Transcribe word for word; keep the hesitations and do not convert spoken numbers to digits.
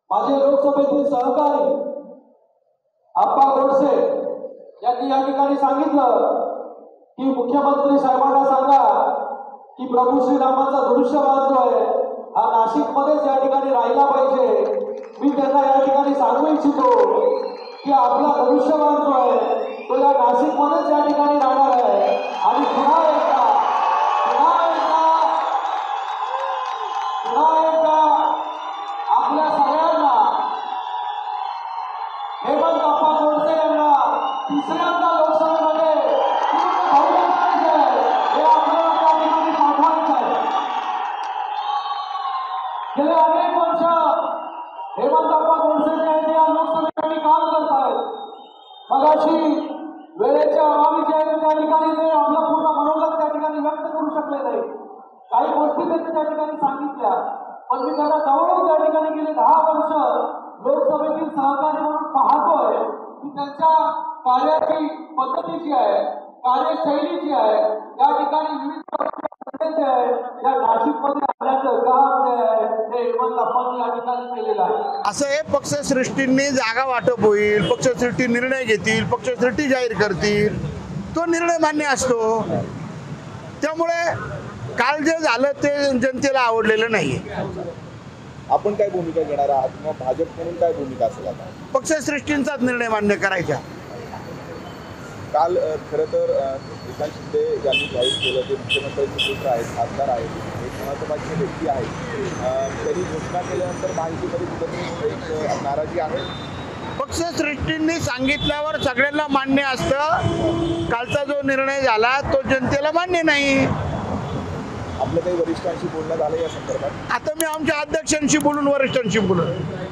माझे लोकसभेतील सहकारी आप्पा गोडसे यांनी या ठिकाणी सांगितलं की मुख्यमंत्री साहेबांना सांगा की प्रभू श्रीरामांचा धनुष्यबाण जो आहे हा नाशिक मध्येच या ठिकाणी राहिला पाहिजे। मी त्यांना या ठिकाणी सांगू इच्छितो की आपला धनुष्यबाण जो आहे तो या नाशिक मध्येच या ठिकाणी राहणार आहे। आणि पुन्हा एकदा पुन्हा एकदा पुन्हा एकदा आपल्या सगळ्यांना हेमंत आप्पा गोडसे यांना तिसऱ्यांदा लोकसभेमध्ये पूर्ण बहुमत करायचं आहे, हे आपल्याला त्या ठिकाणी पाठवायचं आहे। गेले अनेक वर्ष हेमंत आप्पा गोडसे जे आहेत या लोकसभेसाठी काम करत आहेत। मगाशी वेळेच्या अभावी जे आहे त्या ठिकाणी ते आपला पूर्ण मनोगत त्या ठिकाणी व्यक्त करू शकले नाही। काही गोष्टी त्यांनी त्या ठिकाणी सांगितल्या, पण मी त्यांना जवळून त्या ठिकाणी गेले दहा वर्ष लोकसभेतील सहकारी म्हणून पाहतोय की त्यांच्या कार्याची पद्धती जी आहे, कार्यशैली जी आहे, या ठिकाणी विविध आहे या नाशिकमध्ये आल्याचं काम जे आहे ते हेमंत आप्पांनी या ठिकाणी केलेलं आहे। असं हे पक्षश्रेष्ठींनी जागा वाटप होईल, पक्षश्रेष्ठी निर्णय घेतील, पक्षश्रेष्ठी जाहीर करतील, तो निर्णय मान्य असतो। त्यामुळे काल जे झालं ते जनतेला आवडलेलं नाही। आपण काय भूमिका घेणार आहात किंवा भाजप म्हणून काय भूमिका असेल आता? पक्षश्रेष्ठींचाच निर्णय मान्य करायचा। काल खरं तर एकनाथ शिंदे यांनी जाहीर केलं ते मुख्यमंत्र्यांचे पुत्र आहेत, खासदार आहेत, एक महत्त्वाची व्यक्ती आहेत, त्यांनी घोषणा केल्यानंतर माहितीमध्ये कुठेतरी एक नाराजी आहे। पक्षश्रेष्ठींनी सांगितल्यावर सगळ्यांना मान्य असतं, कालचा जो निर्णय झाला तो जनतेला मान्य नाही। आपलं काही वरिष्ठांशी बोलणं झालं या संदर्भात? आता मी आमच्या अध्यक्षांशी बोलून वरिष्ठांशी बोलून